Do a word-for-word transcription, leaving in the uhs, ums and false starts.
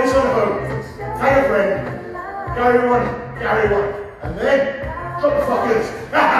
this one home. Tell a friend. Carry one, carry one. And then, drop the fuckers.